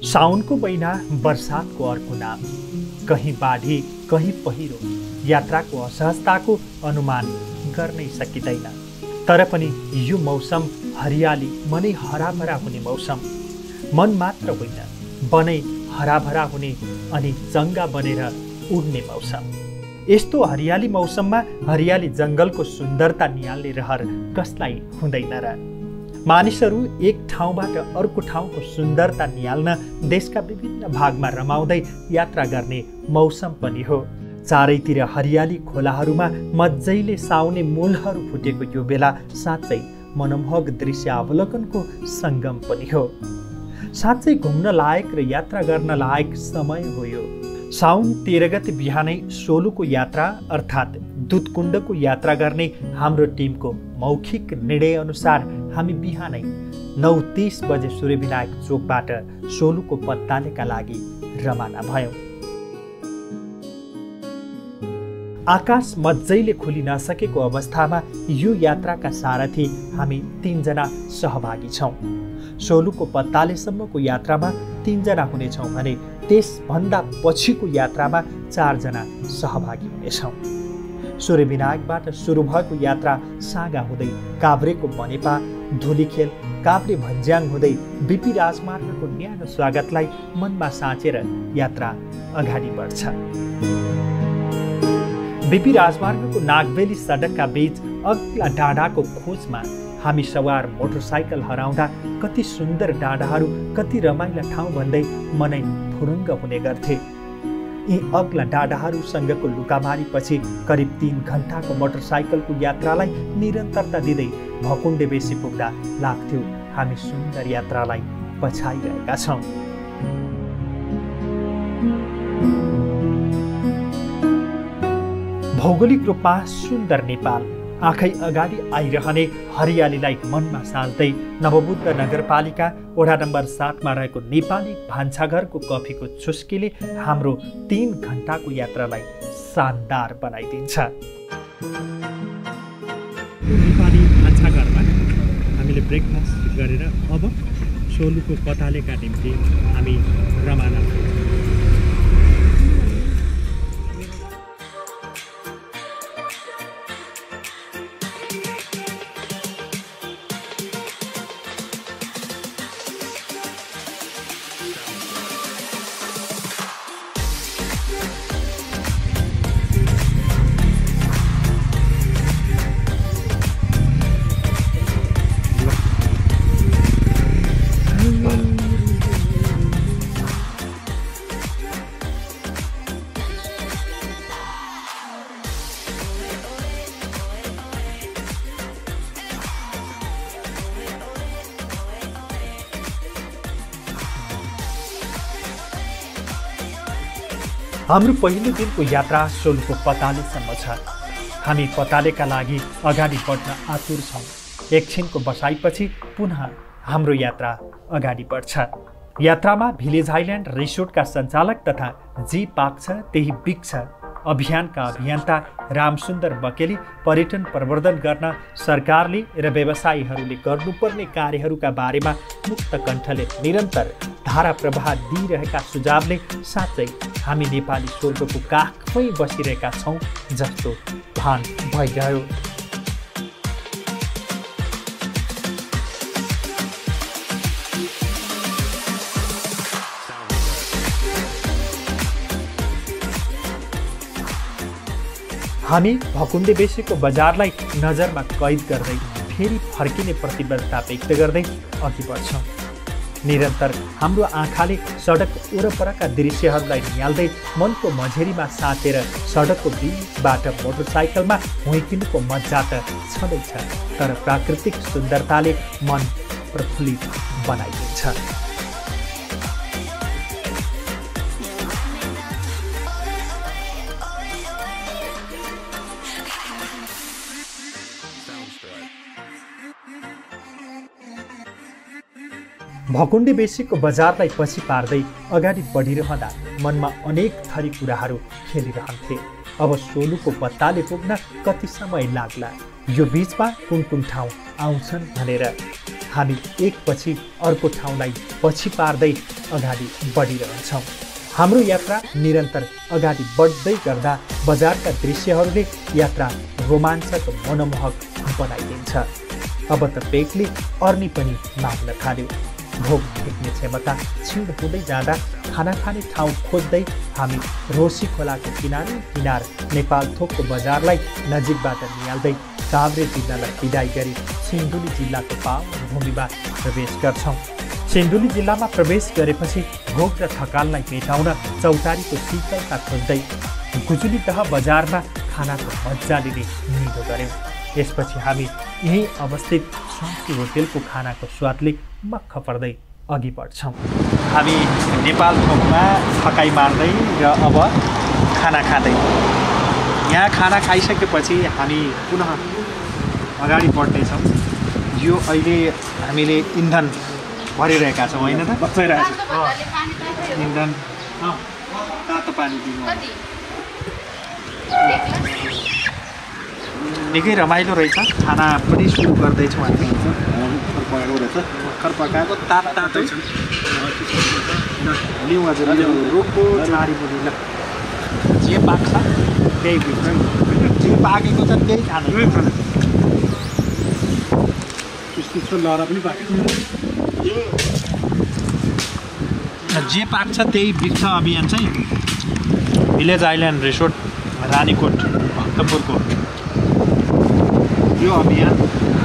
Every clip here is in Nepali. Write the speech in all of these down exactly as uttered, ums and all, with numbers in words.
साउनको महिना बरसातको अर्को नाम। कहीँ बाढी कहीँ पहिरो, यात्राको असहजताको अनुमान गर्नै सकिँदैन। तर पनि यो मौसम हरियाली, मनै हराभरा हुने मौसम। मन मात्र होइन, वनै हराभरा हुने अनि चङ्गा बनेर उड्ने मौसम। यस्तो हरियाली मौसममा हरियाली जङ्गलको सुन्दरता निहाल्ने रहर कसलाई हुँदैन र? मानिसहरू एक ठाउँबाट अर्को ठाउँको सुन्दरता निहाल्न देशका विभिन्न भागमा रमाउँदै यात्रा गर्ने मौसम पनि हो। चारैतिर हरियाली खोलाहरूमा मज्जैले साउने मूलहरू फुटेको यो बेला साँच्चै मनमोहक दृश्य अवलोकनको सङ्गम पनि हो। साँच्चै घुम्न लायक र यात्रा गर्न लायक समय हो यो। साउन तेह्र गते बिहानै सोलुको यात्रा अर्थात् दुधकुण्डको यात्रा गर्ने हाम्रो टिमको मौखिक निर्णय अनुसार हामी बिहानै नौ तीस बजे सूर्यविनायक चोकबाट सोलुको पत्तालेका लागि रवाना भयौँ। आकाश मज्जैले खुली नसकेको अवस्थामा यो यात्राका सारथी हामी तीनजना सहभागी छौँ। सोलुको पत्तालेसम्मको यात्रामा तीनजना हुनेछौँ भने त्यसभन्दा पछिको यात्रामा चारजना सहभागी हुनेछौँ। सूर्यविनायकबाट सुरु भएको यात्रा सागा हुँदै काभ्रेको बनेपा, धुलीखेल, काभ्रे भन्ज्याङ हुँदै बिपी राजमार्गको न्यानो स्वागतलाई मनमा साँचेर यात्रा अगाडि बढ्छ। बिपी राजमार्गको नागबेली सडकका बीच अग्ला डाँडाको खोजमा हामी सवार मोटरसाइकल हराउँदा कति सुन्दर डाँडाहरू, कति रमाइला ठाउँ भन्दै मनै फुरुङ्ग हुने गर्थे। यी अग्ला डाँडाहरूसँगको लुकामारी पछि करिब तीन घन्टाको मोटरसाइकलको यात्रालाई निरन्तरता दिँदै भकुण्डे बेसी पुग्दा लाग्थ्यो हामी सुन्दर यात्रालाई पछाइरहेका छौँ। भौगोलिक रूपमा सुन्दर नेपाल, आँखै अगाडि आइरहने हरियालीलाई मनमा साँच्दै नवबुद्ध नगरपालिका वडा नम्बर सातमा रहेको नेपाली भान्साघरको कफीको चुस्कीले हाम्रो तीन घन्टाको यात्रालाई शानदार बनाइदिन्छ। नेपाली भान्साघरमा हामीले ब्रेकफास्ट गरेर अब सोलुको पतालेका निम्ति हामी रवाना भयौँ। हाम्रो पहिलो दिनको यात्रा सोलुको पतालेसम्म छ। हामी पतालेका लागि अगाडि बढ्न आतुर छौँ। एकछिनको बसाइपछि पुनः हाम्रो यात्रा अगाडि बढ्छ। यात्रामा भिलेज आइल्यान्ड रिसोर्टका सञ्चालक तथा जी पाक्छ त्यही बिक्छ अभियानका अभियन्ता रामसुन्दर बकेली पर्यटन प्रवर्धन गर्न सरकारले र व्यवसायीहरूले गर्नुपर्ने कार्यहरूका बारेमा मुक्त कण्ठले निरन्तर धारा प्रवाह दिइरहेका सुझावले साँच्चै हामी नेपाली स्वर्गको काखमै बसिरहेका छौँ जस्तो भान भइरह्यो। हामी भकुण्डे बेसीको बजारलाई नजरमा कैद गर्दै फेरि फर्किने प्रतिबद्धता व्यक्त गर्दै अघि बढ्छौँ। निरन्तर हाम्रो आँखाले सडक वरपरका दृश्यहरूलाई निहाल्दै मनको मझेरीमा साँचेर सडकको बिचबाट मोटरसाइकलमा हुइकिनुको मजा त छँदैछ, तर प्राकृतिक सुन्दरताले मन प्रफुल्लित बनाइदिन्छ। भकुण्डे बेसीको बजारलाई पछि पार्दै अगाडि बढिरहँदा मनमा अनेक थरी कुराहरू खेलिरहन्थे। अब सोलुको पत्ताले पुग्न कति समय लाग्ला, यो बीचमा कुन कुन ठाउँ आउँछन् भनेर हामी एकपछि अर्को ठाउँलाई पछि पार्दै अगाडि बढिरहन्छौँ। हाम्रो यात्रा निरन्तर अगाडि बढ्दै गर्दा बजारका दृश्यहरूले यात्रा रोमाञ्चक मनमोहक बनाइदिन्छ। अब त पेटले अर्नी पनि माग्न थाल्यो। भोक टेक्ने क्षमता क्षीण हुँदै जाँदा खाना खाने ठाउँ खोज्दै हामी रोसी खोलाको किनारै किनार नेपाल थोकको बजारलाई नजिकबाट निहाल्दै काभ्रे जिल्लालाई विदाई गरी सिन्धुली जिल्लाको पावन भूमिमा प्रवेश गर्छौँ। सिन्धुली जिल्लामा प्रवेश गरेपछि भोक र थकानलाई मेटाउन चौतारीको शीतलता खोज्दै गुजुलीदह बजारमा खानाको मजा लिने निधो गऱ्यौँ। यसपछि हामी यहीँ अवस्थित स्वास्थ्य होटेलको खानाको स्वादले मक्ख पर्दै अघि बढ्छौँ। हामी नेपाल थोकमा थकाइ मार्दै र अब खाना खाँदै यहाँ खाना खाइसकेपछि हामी पुनः अगाडि बढ्दैछौँ। यो अहिले हामीले इन्धन भरिरहेका छौँ होइन त? इन्धन तातो पानी दिनु निकै रमाइलो रहेछ। खाना पनि सुरु गर्दैछौँ हामी। भर्खर पकाएको तात तातो लिउँ हजुर रोगको छाडी पनि ल जे पाक्छ त्यही भित्र जे पाकेको छ त्यही खानु। त्यस्तो लहरा पनि पाकेको जे पाक्छ त्यही बिर्छ अभियान चाहिँ भिलेज आइल्यान्ड रिसोर्ट रानीकोट भक्तपुरको यो अभियान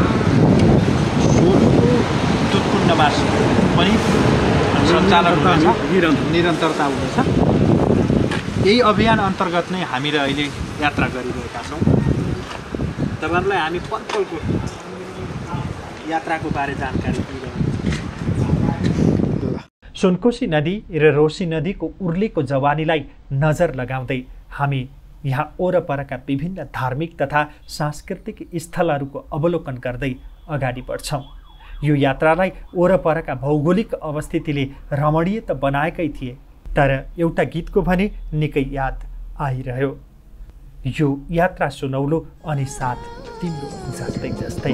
सोलको तुतकुण्डमा पनि सञ्चालन हुँदैछ, निरन्तरता हुँदैछ। यही अभियान अन्तर्गत नै हामी अहिले यात्रा गरिरहेका छौँ। तपाईँहरूलाई हामी पल पलको यात्राको बारे जानकारी दिइरहेका छौँ। सुनकोशी नदी र रोसी नदीको उर्लेको जवानीलाई नजर लगाउँदै हामी यहाँ वरपरका विभिन्न धार्मिक तथा सांस्कृतिक स्थलहरूको अवलोकन गर्दै अगाडि बढ्छौँ। यो यात्रालाई वरपरका भौगोलिक अवस्थितिले रमणीय त बनाएकै थिए, तर एउटा गीतको भने निकै याद आइरह्यो। यो यात्रा सुनौलो अनि साथ तिम्रो जस्तै जस्तै।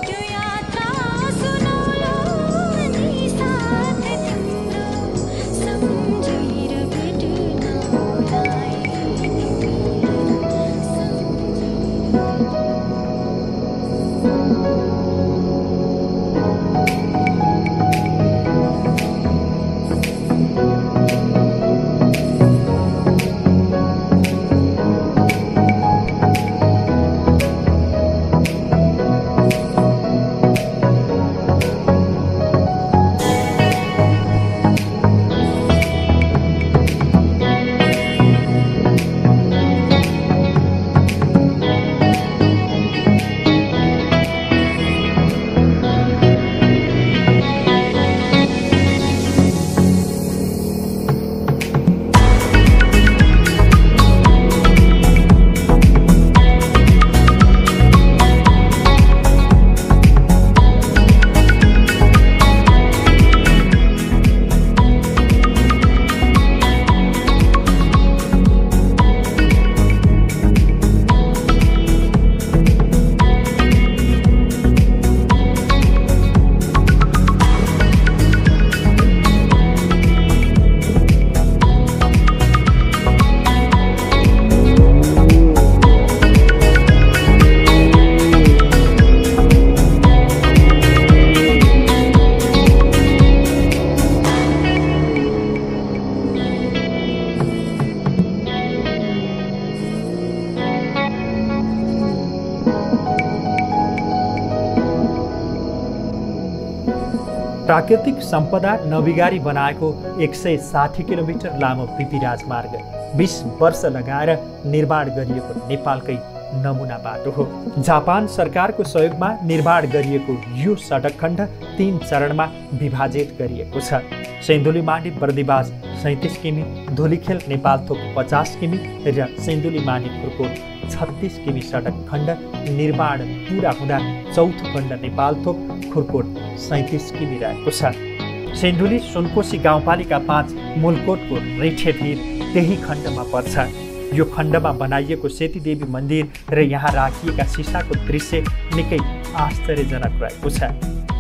प्राकृतिक सम्पदा नबिगारी बनाएको एक सय साठी किलोमिटर लामो पिपी राजमार्ग बीस वर्ष लगाएर निर्माण गरिएको नेपालकै नमुना बाटो हो। जापान सरकारको सहयोगमा निर्माण गरिएको यो सडक खण्ड तीन चरणमा विभाजित गरिएको छ। सिन्धुली माडी बर्दिवास सैँतिस किमी, धुलीखेल नेपालथोक पचास किमी र सिन्धुली माडी खुर्कोट छत्तीस किमी सडक खण्ड निर्माण पुरा हुँदा चौथो खण्ड नेपालथोक खुर्कोट सैँतिस किमी रहेको छ। सिन्धुली सुनकोशी गाउँपालिका पाँच मुलकोटको रेठेभिर त्यही खण्डमा पर्छ। यो खण्डमा बनाइएको सेतीदेवी मन्दिर र यहाँ राखिएका सिसाको दृश्य निकै आश्चर्यजनक रहेको छ।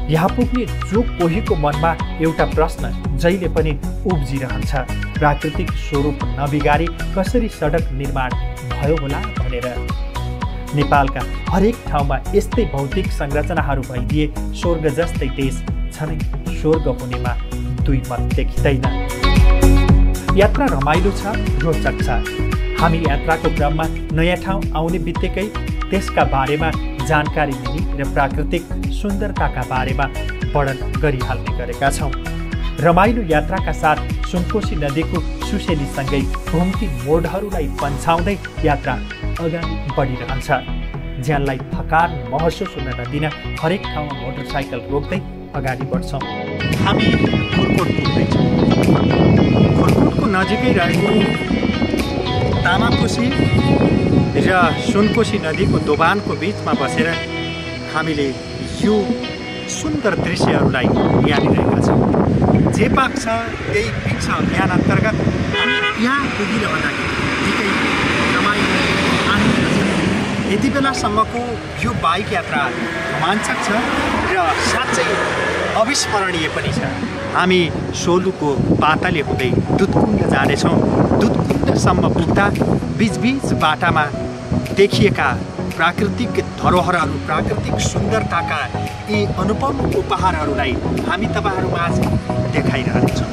यहाँ पुग्ने जो कोहीको मनमा एउटा प्रश्न जहिले पनि उब्जिरहन्छ, प्राकृतिक स्वरूप नबिगारी कसरी सडक निर्माण भयो होला भनेर। नेपालका हरेक ठाउँमा यस्तै भौतिक संरचनाहरू भइदिए स्वर्ग जस्तै देश छनै स्वर्ग हुनेमा दुई मत देखिँदैन। यात्रा रमाइलो छ, रोचक छ। हामी यात्राको क्रममा नयाँ ठाउँ आउने बित्तिकै त्यसका बारेमा जानकारी लिने र प्राकृतिक सुन्दरताका बारेमा वर्णन गरिहाल्ने गरेका छौँ। रमाइलो यात्राका साथ सुनकोशी नदीको सुसेलीसँगै घुम्ती मोडहरूलाई पन्छाउँदै यात्रा अगाडि बढिरहन्छ। ज्यानलाई थकान महसुस हुन नदिन हरेक ठाउँमा मोटरसाइकल रोक्दै अगाडि बढ्छौँ। हामी खुर्कोट पुग्दैछौँ। खुर्कोटको नजिकै रहेको तामाकोशी र सुनकोशी नदीको दोभानको बिचमा बसेर हामीले यो सुन्दर दृश्यहरूलाई निहालिरहेका छौँ। जे पाक्छ त्यही पिक्छ अभियान अन्तर्गत हामी यहाँ पुगिरहँदाखेरि निकै रमाइलो आनन्द छ। यति बेलासम्मको यो बाइक यात्रा रोमाञ्चक छ र साँच्चै अविस्मरणीय पनि छ। हामी सोलुको पातले हुँदै दुधकुण्ड जानेछौँ। दुधकुण्डसम्म पुग्दा बिचबिच बाटामा देखिएका प्राकृतिक धरोहरहरू, प्राकृतिक सुन्दरताका यी अनुपम उपहारहरूलाई हामी तपाईँहरूमाझ देखाइरहनेछौँ।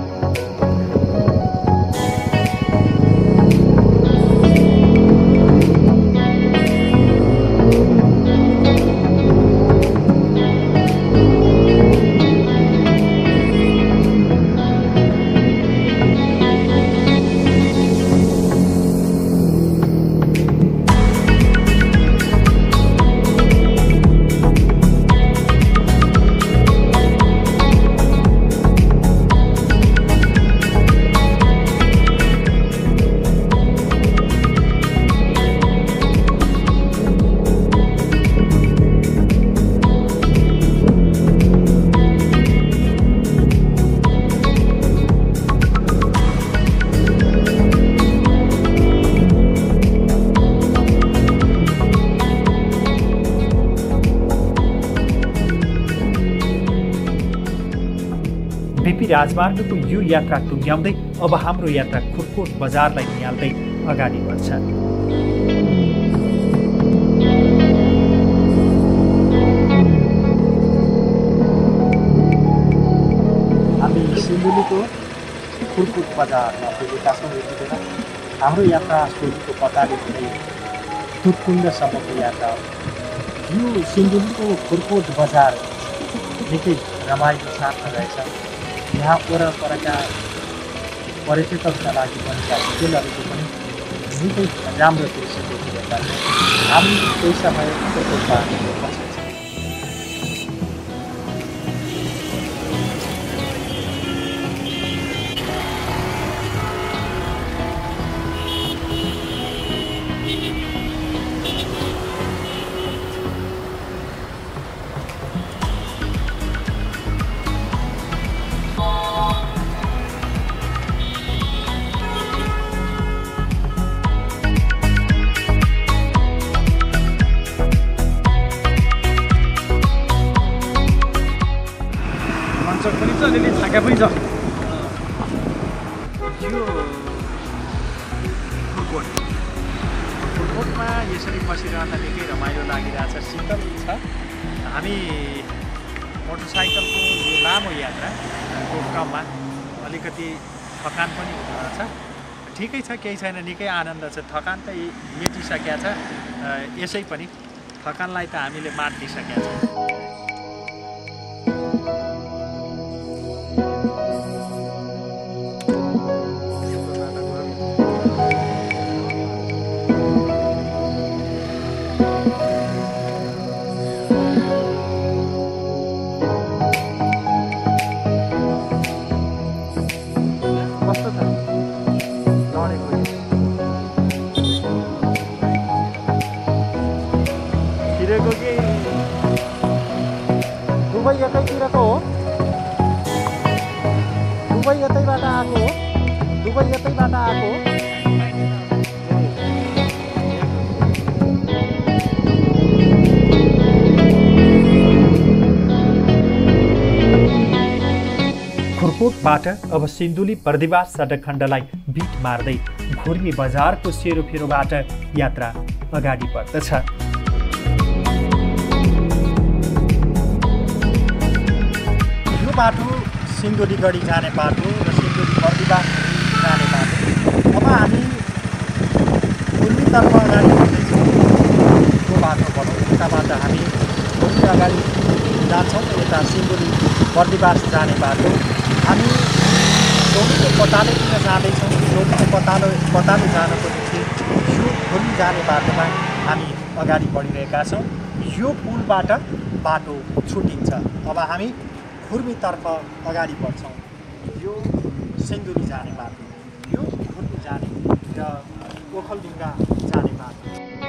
बिपी राजमार्गको यो यात्रा टुङ्ग्याउँदै अब हाम्रो यात्रा खुर्कोट बजारलाई निहाल्दै अगाडि बढ्छ। हामी सिन्धुलीको खुर्कोट बजारमा पुगेका छौँ। यति बेला हाम्रो यात्रा सोलुको पताले हुँदै दुधकुण्डसम्मको यात्रा हो। यो सिन्धुलीको खुर्कोट बजार निकै रमाइलो साथ रहेछ। यहाँ वरपरका पर्यटकहरूका लागि बनेका होटेलहरूको पनि निकै राम्रो दृश्य देखिरहेका छन्। हामी त्यही समय खुर्कोटमा बसेका छौँ। अलिअलि थाका पनि छ। यो खुर्कोट खुर्कोटमा यसरी बसिरहँदा निकै रमाइलो लागिरहेछ, शीतल छ। हामी मोटरसाइकलको यो लामो यात्राको क्रममा अलिकति थकान पनि हुँदो रहेछ। ठिकै छ, केही छैन, निकै आनन्द छ। थकान त मेटिसकेका छ, यसै पनि थकानलाई त हामीले मातिसकेका छौँ। दुबई यतैतिरको हो, दुबई यतैबाट आएको हो, दुबई यतैबाट आएको हो। नुवाकोटबाट अब सिन्धुली बर्दिवास सडक खण्डलाई बिट मार्दै घुर्मी बजारको सेरोफेरोबाट यात्रा अगाडि बढ्दछ। यो बाटो सिन्धुली गढी जाने बाटो र सिन्धुली बर्दिवास जाने बाटो। अब हामी पूर्वीतर्फ अगाडि बढ्दैछौँ। त्यो बाटोबाट उताबाट हामी पूर्वी अगाडि जान्छौँ। यता सिन्धुली बर्दिवास जाने बाटो हामी टोलीको पतालोतिर जाँदैछौँ। टोलीको पतालो पतालो जानको निम्ति यो घुर्मी जाने बाटोमा हामी अगाडि बढिरहेका छौँ। यो पुलबाट बाटो छुटिन्छ। अब हामी घुर्मीतर्फ अगाडि बढ्छौँ। यो सिन्धुली जाने बाटो, यो घुर्मी जाने र ओखलढुङ्गा जाने बाटो।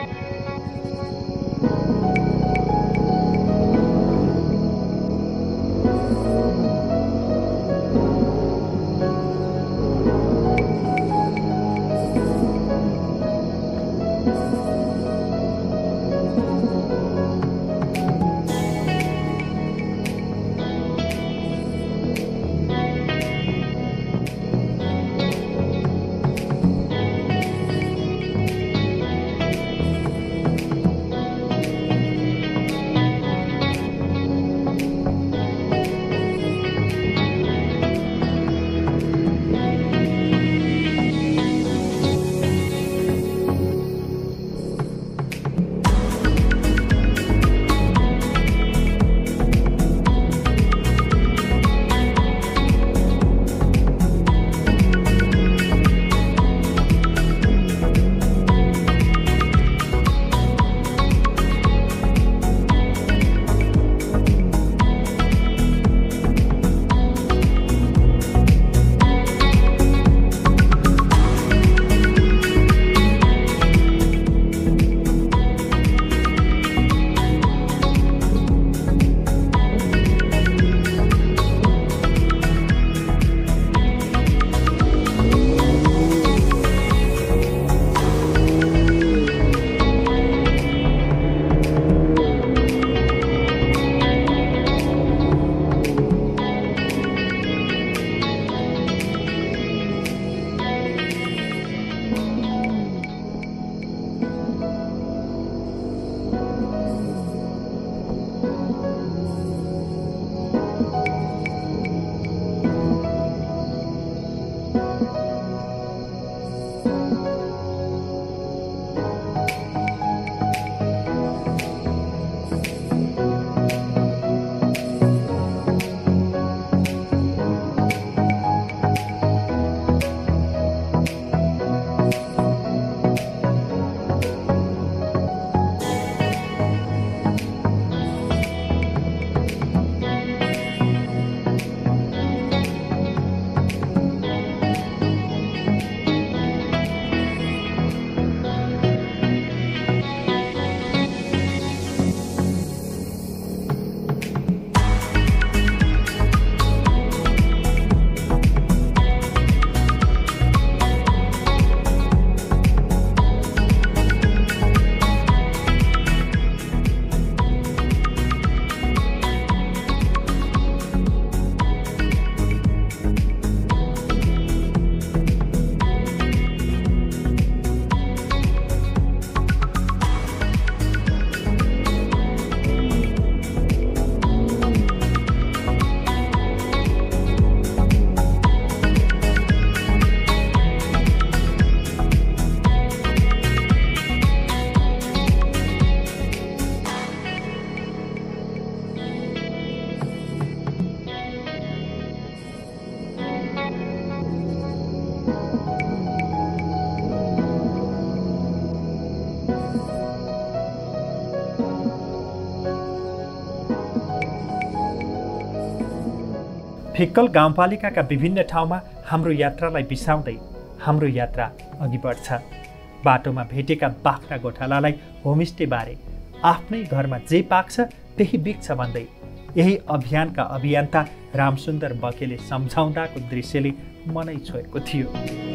फिक्कल गाउँपालिकाका विभिन्न ठाउँमा हाम्रो यात्रालाई बिसाउँदै हाम्रो यात्रा अघि बढ्छ। बाटोमा भेटेका बाख्रा गोठालालाई होमस्टेबारे आफ्नै घरमा जे पाक्छ त्यही बिक्छ भन्दै यही अभियानका अभियन्ता रामसुन्दर बकेले सम्झाउँदाको दृश्यले मनै छोएको थियो।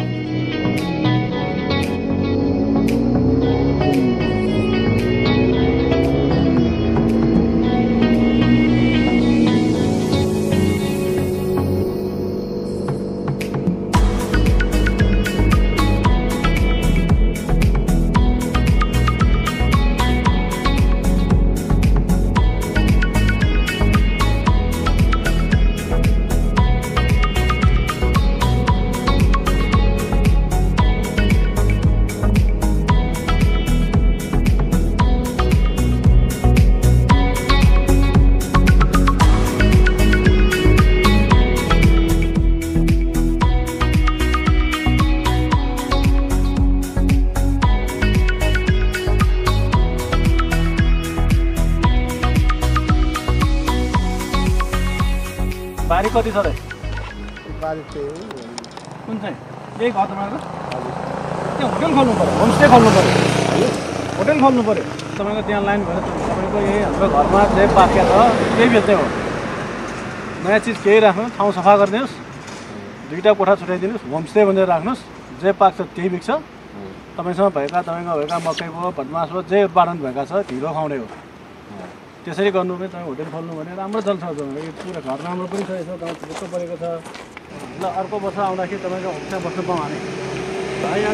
बारी कति छ र बारी चाहिँ कुन चाहिँ यही घर तपाईँको त्यहाँ होटल खोल्नु पऱ्यो होमस्टे खोल्नु पऱ्यो होटल खोल्नु पऱ्यो तपाईँको त्यहाँ लाइन भएर तपाईँको यही हाम्रो घरमा जे पाक्या छ त्यही बेच्दै हो नयाँ चिज केही राख्नु ठाउँ सफा गरिदिनुहोस् दुईवटा कोठा छुट्याइदिनुहोस् होमस्टे भनेर राख्नुहोस् जे पाक्छ त्यही बिक्छ तपाईँसँग भएका तपाईँको भएका मकै भयो भटमास भयो जे उत्पादन भएका छ ढिलो खुवाउने हो त्यसरी गर्नु भने तपाईँ होटल खोल्नु भने राम्रो चल्छ यो पुरा घर राम्रो पनि छ यसो गाउँ छिटो परेको छ ल अर्को वर्ष आउँदाखेरि तपाईँको होमस्टे बस्नु पाऊँ हामी यहाँ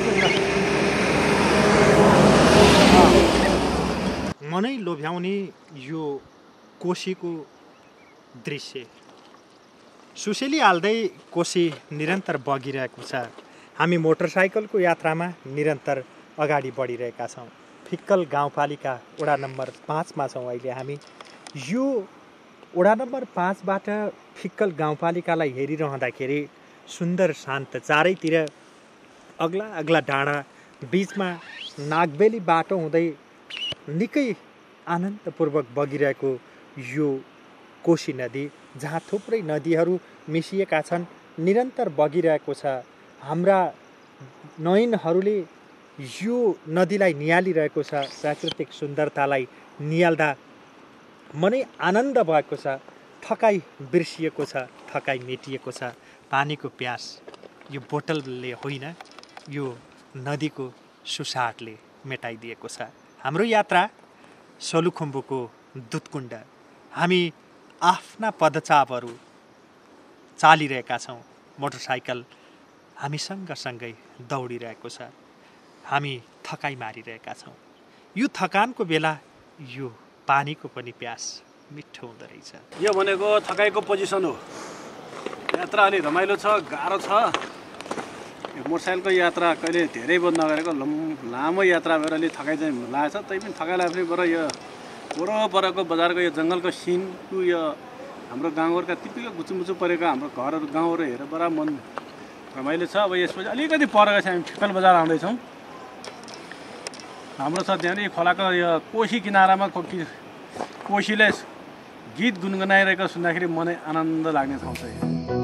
मनै लोभ्याउने यो कोसीको दृश्य सुसेली हाल्दै कोसी निरन्तर बगिरहेको छ हामी मोटरसाइकलको यात्रामा निरन्तर अगाडि बढिरहेका छौँ फिक्कल गाउँपालिका वडा नम्बर पाँचमा छौँ अहिले हामी यो वडा नम्बर पाँचबाट फिक्कल गाउँपालिकालाई हेरिरहँदाखेरि सुन्दर शान्त चारैतिर अग्ला अग्ला डाँडा बिचमा नागबेली बाटो हुँदै निकै आनन्दपूर्वक बगिरहेको यो कोशी नदी जहाँ थुप्रै नदीहरू मिसिएका छन् निरन्तर बगिरहेको छ हाम्रा नयनहरूले यो नदीलाई निहालिरहेको छ प्राकृतिक सुन्दरतालाई निहाल्दा मनै आनन्द भएको छ थकाइ बिर्सिएको छ थकाइ मेटिएको छ पानीको प्यास यो बोतलले होइन यो नदीको सुसाटले मेटाइदिएको छ हाम्रो यात्रा सोलुखुम्बुको दुधकुण्ड हामी आफ्ना पदचापहरू चालिरहेका छौँ मोटरसाइकल हामी सँगसँगै दौडिरहेको छ हामी थकाइ मारिरहेका छौँ यो थकानको बेला यो पानीको पनि प्यास मिठो हुँदो रहेछ यो भनेको थकाइको पोजिसन हो यात्रा अलि रमाइलो छ गाह्रो छ यो मोटरसाइकलको यात्रा कहिले धेरै बोध नगरेको लामो यात्रा भएर अलि थकाइ चाहिँ लागेको छ तै पनि थकाइ लाग्यो बरु यो वरपरको बजारको यो जङ्गलको सिनको यो हाम्रो गाउँघरका टिपिकल गुचुमुचु परेका हाम्रो घरहरू गाउँहरू हेरेर बडा मन रमाइलो छ अब यसपछि अलिकति परेको छ हामी फिक्कल बजार आउँदैछौँ हाम्रो छ त्यहाँनिर खोलाको यो कोशी किनारामा कोशीले गीत गुनगुनाइरहेको सुन्दाखेरि मनै आनन्द लाग्ने ठाउँ छ यो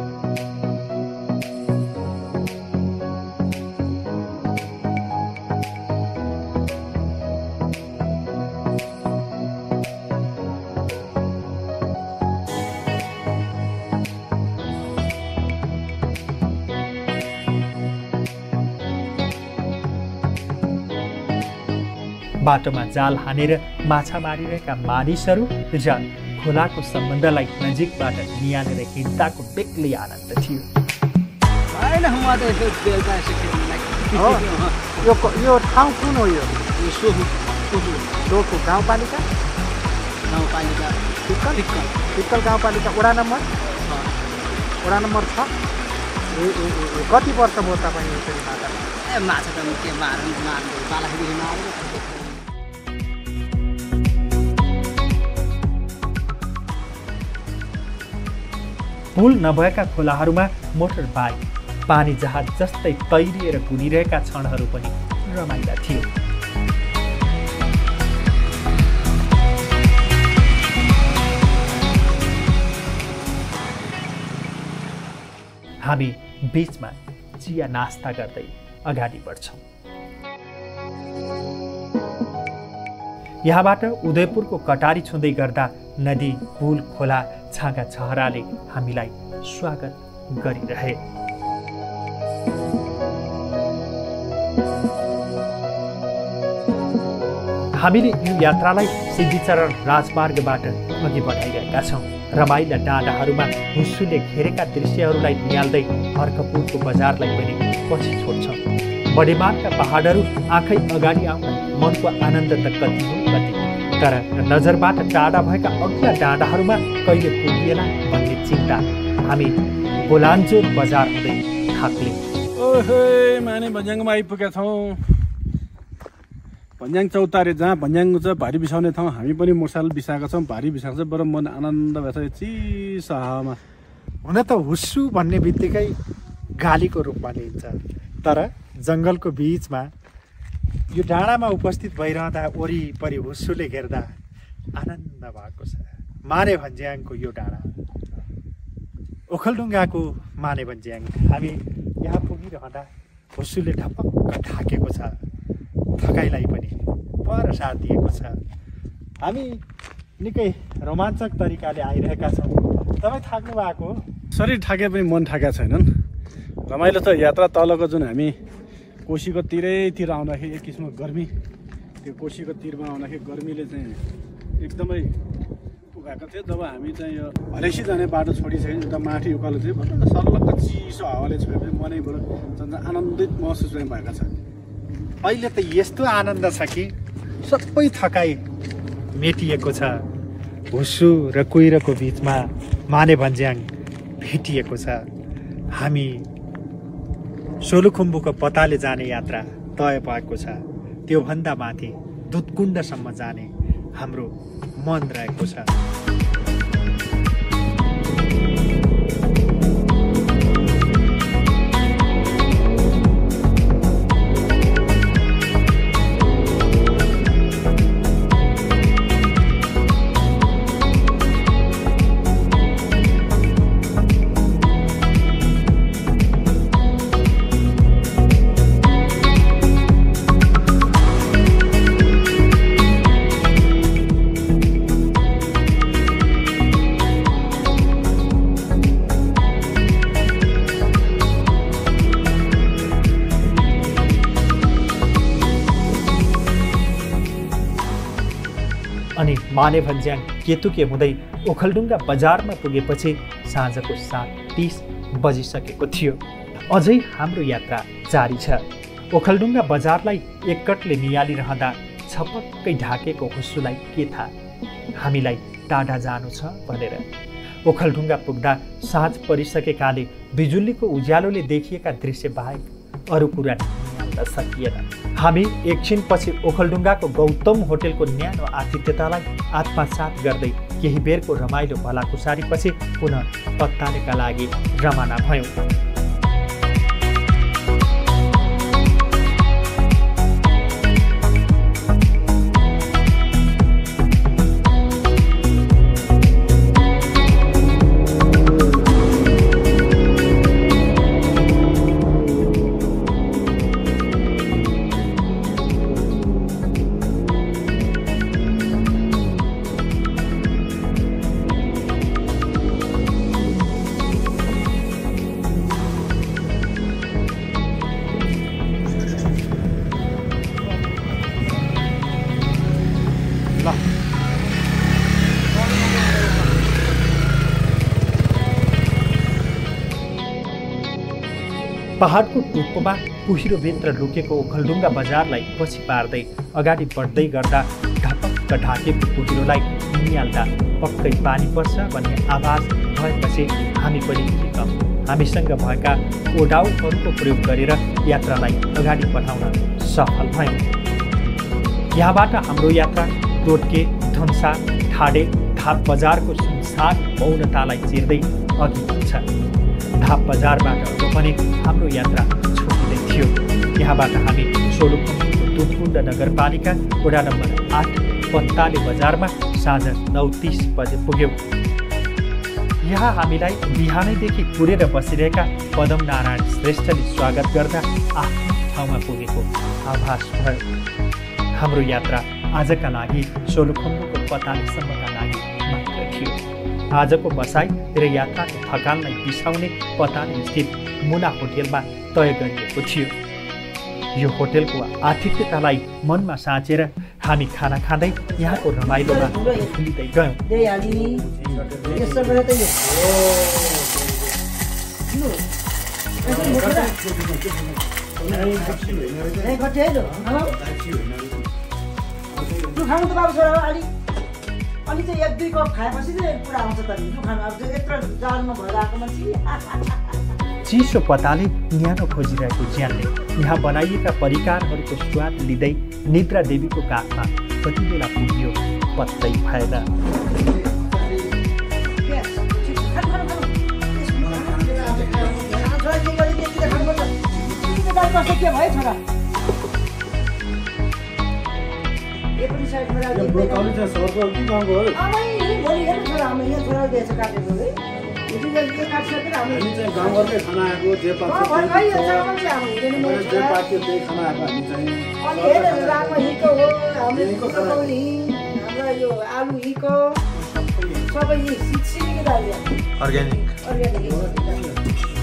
बाटोमा जाल हानेर माछा मारिरहेका मानिसहरू र खोलाको सम्बन्धलाई नजिकबाट निहालेर हिँड्दाको बेग्लै आनन्द थियो यो ठाउँ कुन हो यो सोखु गाउँपालिका गाउँपालिका फिक्कल फिक्कल गाउँपालिका वडा नम्बर वडा नम्बर छ ए ए कति वर्ष भयो तपाईँ यसरी माछा ए माछा त के मार्नु मार्नु बालाखेरी मार्नु पुल नभएका खोलाहरूमा मोटर बाइक पानी जहाज जस्तै तैरिएर कुदिरहेका क्षणहरू पनि रमाइला थियो हामी बीचमा चिया नास्ता गर्दै अगाडि बढ्छौँ यहाँबाट उदयपुरको कटारी छुँदै गर्दा नदी पुल खोला छाँगा छहराले हामीलाई स्वागत गरिरहे हामीले यो यात्रालाई सिद्धिचरण राजमार्गबाट अघि बढाइरहेका छौँ रमाइला डाँडाहरूमा हुस्सुले घेरेका दृश्यहरूलाई निहाल्दै अर्कपुरको बजारलाई पनि पछि छोड्छौँ बडेमानका पहाडहरू आँखै अगाडि आउँदा मनको आनन्द त कति हो कति तर नजरबाट टाढा भएका अग्ला डाँडाहरूमा कहिले पुगिएला भन्ने चिन्ता हामी बोलान्जोर बजार हुँदै थाक्ले ओहे माने भन्ज्याङमा आइपुगेका छौँ भन्ज्याङ चौतारे जहाँ भन्ज्याङ छ भारी बिसाउने ठाउँ हामी पनि मोटरसाइकल बिसाएका छौँ भारी बिसाएको छ बरु मन आनन्द भएछ चिसो हावामा हुन त हुस्सु भन्ने बित्तिकै गालीको रूपमा लिइन्छ तर जङ्गलको बिचमा यो डाँडामा उपस्थित भइरहँदा वरिपरि हुस्सुले घेर्दा आनन्द भएको छ माने भन्ज्याङको यो डाँडा ओखलढुङ्गाको माने भन्ज्याङ हामी यहाँ पुगिरहँदा हुस्सुले ढपक्क ढाकेको छ, थकाइलाई पनि पर साथ दिएको छ। हामी निकै रोमाञ्चक तरिकाले आइरहेका छौँ। तपाईँ थाक्नु भएको हो? शरीर थाके पनि मन थाकेका छैनन्। रमाइलो छ यात्रा। तलको जुन हामी कोसीको तिरैतिर आउँदाखेरि एक किसिमको गर्मी, त्यो कोसीको तिरमा आउँदाखेरि गर्मीले चाहिँ एकदमै उकाएको थियो। जब हामी चाहिँ यो हलेसी जाने बाटो छोडिसक्यो, उता माथि उकालो चाहिँ बल्ल सल्लक्क चिसो हावाले छोएपछि मनैबाट झन् आनन्दित महसुस चाहिँ भएको छ। अहिले त यस्तो आनन्द छ कि सबै थकाइ मेटिएको छ। हुस्सु र कुहिरोको बिचमा माने भन्ज्याङ भेटिएको छ। हामी सोलुखुम्बुको पताले जाने यात्रा तय भएको छ। त्योभन्दा माथि दुधकुण्डसम्म जाने हाम्रो मन रहेको छ। अनि माने भन्ज्याङ केतुके हुँदै ओखलढुङ्गा बजारमा पुगेपछि साँझको सात तीस बजिसकेको थियो। अझै हाम्रो यात्रा जारी छ। ओखलढुङ्गा बजारलाई एककटले नियालिरहँदा छपक्कै ढाकेको हुस्सुलाई के थाहा हामीलाई टाढा जानु छ भनेर। ओखलढुङ्गा पुग्दा साँझ परिसकेकाले बिजुलीको उज्यालोले देखिएका दृश्य बाहेक अरू कुरा निहाल्न सकिएन। हामी एकछिनपछि ओखलढुङ्गाको गौतम होटेलको न्यानो आतिथ्यतालाई आत्मसात गर्दै केही बेरको रमाइलो भलाकुसारीपछि पुनः पत्तालेका लागि रवाना भयौँ। पहाडको टुप्पोमा कुहिरोभित्र लुकेको ओखलढुङ्गा बजारलाई पछि पार्दै अगाडि बढ्दै गर्दा ढपक्क ढाकेको कुहिरोलाई निहाल्दा पक्कै पानी पर्छ भन्ने आवाज भएपछि हामी पनि कम हामीसँग भएका ओडाउहरूको प्रयोग गरेर यात्रालाई अगाडि बढाउन सफल भयौँ। यहाँबाट हाम्रो यात्रा टोटके, धुन्सा, ठाडे, धाप बजारको सुनसान मौनतालाई चिर्दै अघि बढ्छ। धाप बजारबाट पनि हाम्रो यात्रा छुट्दै थियो। यहाँबाट हामी सोलुखुम्बुको दुधकुण्ड नगरपालिका वडा नम्बर आठ पत्ताले बजारमा साँझ नौ तीस बजे पुग्यौँ। यहाँ हामीलाई बिहानैदेखि कुरेर बसिरहेका पदम नारायण श्रेष्ठले स्वागत गर्दा आफ्नो ठाउँमा पुगेको आभास भयो। हाम्रो यात्रा आजका लागि सोलुखुम्बुको पतालेसम्मका लागि मात्र थियो। आजको बसाइ र यात्राको थकानलाई बिसाउने पताले स्थित मुना होटेलमा तय गरिएको थियो। यो होटेलको आतिथ्यतालाई मनमा साँचेर हामी खाना खाँदै यहाँको रमाइलोमा भुलिँदै गयौँ। अनि चाहिँ एक दुई कप खाएपछि चाहिँ पुरा आउँछ त नि खानु। अब यत्रो जाडोमा भएर आएको मान्छे। चिसो पताले न्यानो खोजिरहेको ज्यानले यहाँ बनाइएका परिकारहरूको स्वाद लिँदै निद्रा देवीको काखमा कति बेला पुग्यो पत्तै भएन। के भयो छोरा? ब्रोकाउली चाहिँ सर्कल कि गाउँको हो? आमै भोलि हेर्नु छोरा, आमै यहाँ छोरा दिएछ काटेको है। हिजो काटिसकेर हामी हामी चाहिँ गाउँघरकै खाना आएको जे पाक्छ भर्खर यो चामल चाहिँ हाम्रो हुँदैन मैले जे मेरो पाक्यो त्यही खाना आएको हामी चाहिँ अनि हेरेर रामो हिको हो हाम्रो कौली हाम्रो यो आलु हिको सबै सिक्सिके दाइले अर्ग्यानिक अर्ग्यानिक